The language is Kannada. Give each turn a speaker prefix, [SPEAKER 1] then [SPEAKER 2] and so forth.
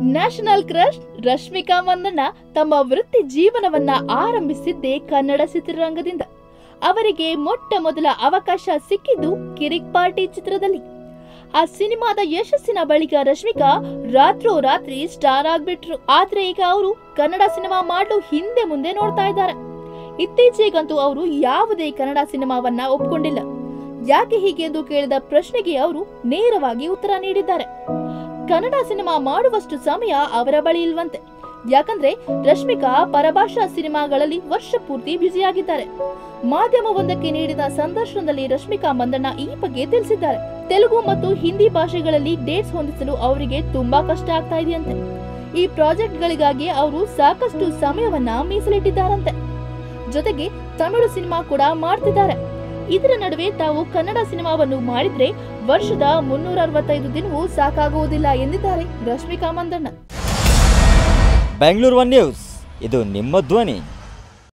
[SPEAKER 1] ನ್ಯಾಷನಲ್ ಕ್ರಶ್ ರಶ್ಮಿಕಾ ಮಂದಣ್ಣ ತಮ್ಮ ವೃತ್ತಿ ಜೀವನವನ್ನ ಆರಂಭಿಸಿದ್ದೇ ಕನ್ನಡ ಚಿತ್ರರಂಗದಿಂದ. ಅವರಿಗೆ ಮೊಟ್ಟ ಮೊದಲ ಅವಕಾಶ ಸಿಕ್ಕಿದ್ದು ಕಿರಿಕ್ ಪಾರ್ಟಿ ಚಿತ್ರದಲ್ಲಿ. ಆ ಸಿನಿಮಾದ ಯಶಸ್ಸಿನ ಬಳಿಕ ರಶ್ಮಿಕಾ ರಾತ್ರೋರಾತ್ರಿ ಸ್ಟಾರ್ ಆಗ್ಬಿಟ್ರು. ಆದ್ರೆ ಈಗ ಅವರು ಕನ್ನಡ ಸಿನಿಮಾ ಮಾಡಲು ಹಿಂದೆ ಮುಂದೆ ನೋಡ್ತಾ ಇದ್ದಾರೆ. ಇತ್ತೀಚೆಗಂತೂ ಅವರು ಯಾವುದೇ ಕನ್ನಡ ಸಿನಿಮಾವನ್ನ ಒಪ್ಕೊಂಡಿಲ್ಲ. ಯಾಕೆ ಹೀಗೆ ಎಂದು ಕೇಳಿದ ಪ್ರಶ್ನೆಗೆ ಅವರು ನೇರವಾಗಿ ಉತ್ತರ ನೀಡಿದ್ದಾರೆ. ಕನ್ನಡ ಸಿನಿಮಾ ಮಾಡುವಷ್ಟು ಸಮಯ ಅವರ ಬಳಿ ಇಲ್ವಂತೆ. ಯಾಕಂದ್ರೆ ರಶ್ಮಿಕಾ ಪರಭಾಷಾ ಸಿನಿಮಾಗಳಲ್ಲಿ ವರ್ಷ ಪೂರ್ತಿ ಬ್ಯುಸಿಯಾಗಿದ್ದಾರೆ. ಮಾಧ್ಯಮವೊಂದಕ್ಕೆ ನೀಡಿದ ಸಂದರ್ಶನದಲ್ಲಿ ರಶ್ಮಿಕಾ ಮಂದಣ್ಣ ಈ ಬಗ್ಗೆ ತಿಳಿಸಿದ್ದಾರೆ. ತೆಲುಗು ಮತ್ತು ಹಿಂದಿ ಭಾಷೆಗಳಲ್ಲಿ ಡೇಟ್ಸ್ ಹೊಂದಿಸಲು ಅವರಿಗೆ ತುಂಬಾ ಕಷ್ಟ ಆಗ್ತಾ ಇದೆಯಂತೆ. ಈ ಪ್ರಾಜೆಕ್ಟ್ ಗಳಿಗಾಗಿ ಅವರು ಸಾಕಷ್ಟು ಸಮಯವನ್ನ ಮೀಸಲಿಟ್ಟಿದ್ದಾರಂತೆ. ಜೊತೆಗೆ ತಮಿಳು ಸಿನಿಮಾ ಕೂಡ ಮಾಡ್ತಿದ್ದಾರೆ. ಇದರ ನಡುವೆ ತಾವು ಕನ್ನಡ ಸಿನಿಮಾವನ್ನು ಮಾಡಿದ್ರೆ ವರ್ಷದ 365 ದಿನವೂ ಸಾಕಾಗುವುದಿಲ್ಲ ಎಂದಿದ್ದಾರೆ ರಶ್ಮಿಕಾ ಮಂದಣ್ಣ.
[SPEAKER 2] ಬೆಂಗಳೂರು ನ್ಯೂಸ್, ಇದು ನಿಮ್ಮ ಧ್ವನಿ.